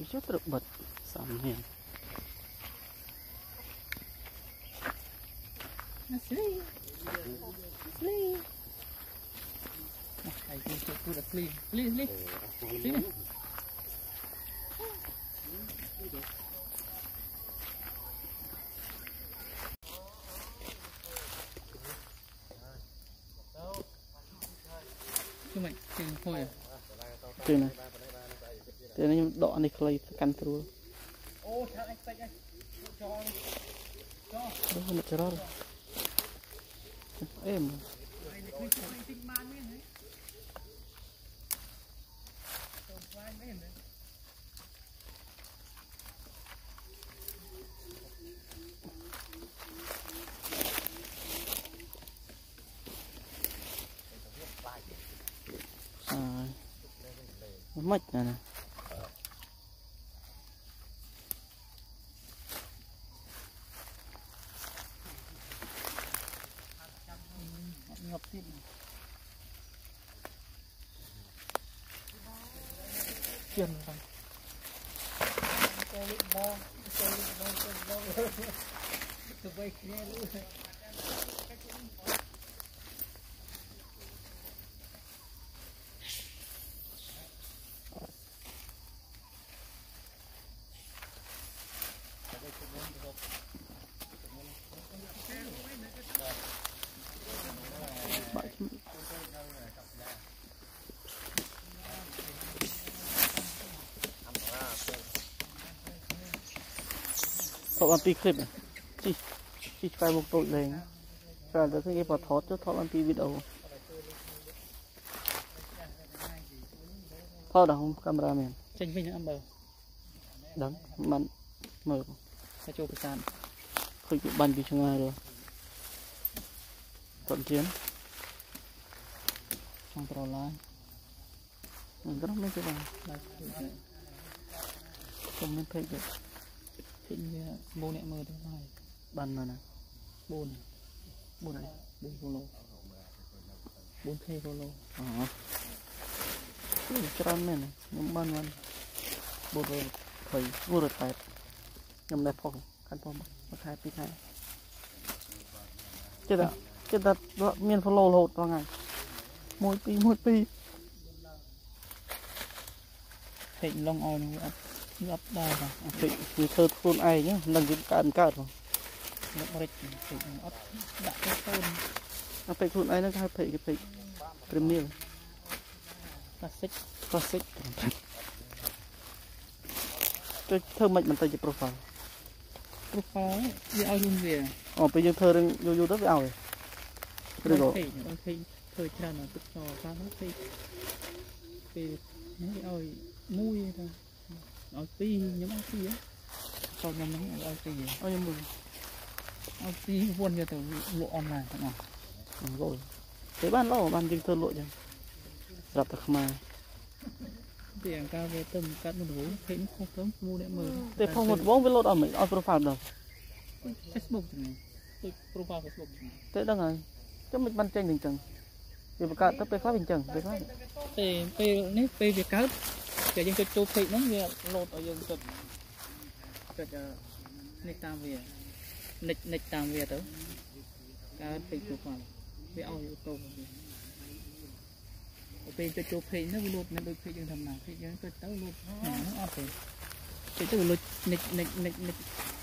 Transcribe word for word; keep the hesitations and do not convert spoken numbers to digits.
rất được bật sẵn hiền Sleep. Sleep. Thầy cứ chụp cứ đặt sleep. Sleep, sleep. Sleep. Cái mày, cái thôi à? Cái này. Cái này đọ này clay căn thua. Ô, sao anh tách anh? Cho cho. Đó là cho đó. Em. À, nó mất này nè. Ngập tiếp chân này cái lịch bò cái lịch bò cái bò tụi bay kia luôn Thọ ăn pi clip này, chỉ chỉ phải một tội này, phải là cái bảo thoát cho thọ ăn pi video. Thọ đâu camera mình. tranh vinh ăn bờ. Đắng, mặn, mờ. Phải cho cái sàn. Khơi chịu bắn đi trong ai rồi. Thuận chiến. Trong trò lái. Mình rất mấy cái bằng. Không nên thấy được. Thịnh bố nẹ mơ thứ hai. Bắn rồi nè. Bồn. Bồn này. Bồn vô lô. Bồn thê vô lô. Ờ. Cái tròn này này. Nhưng bắn bắn. Bồn rồi. Thầy vô rồi tạp. Nhưng đẹp phong. Khăn phong. Một hai pi hai. Chết ạ. Chết ạ. Miền follow lột vào ngày. Mỗi pi mỗi pi. Thịnh long oi nó ấp. Nó ấp đa vào. Thịnh thì thơ thôn ai nhá. Nâng cái cạn cạn vào. Nó bạch. Thịnh nó ấp. Đã cái thôn. Nó phải thôn ai nó hay phải cái phải premier. Classic. Classic. Cái thơ mạnh mình tay cho profile. Profile ấy. Vì ao luôn về. Ồ, bây giờ thơ đang vô vô đất với ao rồi. Đây rồi. Thịnh nó thịnh. Thời tràn nó tức trò ra nó thịnh. Vì nó ơi mui thôi. Ở tí nhóm ở tí á. Sau nhóm nó ở tí gì. Ôi nhưng mà Ở tí vuôn cho từ lộ online không à. ừ, rồi. Thế ban lo ban chừng thơ lộ chứ. Gặp thật mà. Thì anh cao về tầm cắt một vốn. Thấy nó không tấm mua để mở. Thế phong một vốn với lột ở mình on profile đâu. Facebook này. Tôi profile Facebook này. Thế đó rồi. Chứ mình ban tranh bình chừng. Vì mà cả tới phát bình chừng. Về phát. Thì về nếu về việc cáo để dân cho chụp thị nó về lột ở dân chụp chụp nịch tam về nịch nịch tam về tới cá thị chụp vào về ao yêu cầu về cho chụp thị nó lột nó được thị dân thầm nào thị dân tới tới lột nó áp thì thì từ lột nịch nịch nịch nịch